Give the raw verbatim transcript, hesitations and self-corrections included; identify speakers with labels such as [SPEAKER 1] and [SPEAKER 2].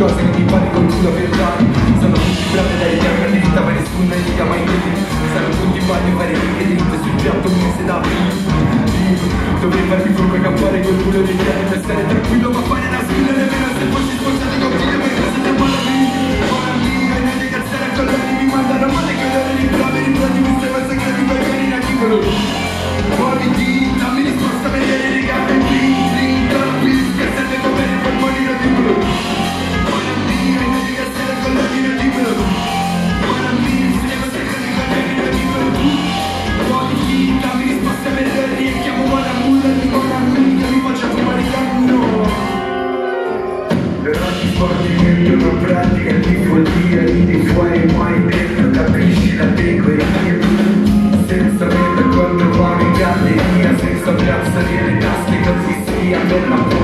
[SPEAKER 1] cose che mi pare col culo per dare. Sono tutti bravi dai piani dritta, ma nessuno ne dica mai così. Stanno tutti in bagno a fare righe dritte sul piatto un mese da dovrei farmi come campare col culo dei piani per stare tranquillo, ma fare la sfida nemmeno se fossi sposato con figlie per cosa te buona vita. Buona vita, e niente cazzare a colloni mi mandano male che loro li bravi, li bravi, mi stai pensando che ti vai bene in articolo. Buoni dì, dammi risposta per vedere le gambe, bling, bling, dalla bis, che serve come i polmoni in articolo. Buona vita, e niente cazzare a colloni in articolo. Buona vita, se ne va secreto i colleghi in articolo. Buoni dì, dammi risposta per vedere e chiamo buona mulla di buona amica, mi faccio fumare il canno. Per ogni sport che uno pratica il tifo dia, ridi fuori mai dentro, capisci la teoria. Senza me per quando va in galleria, senza piazza nelle tasche così sia per la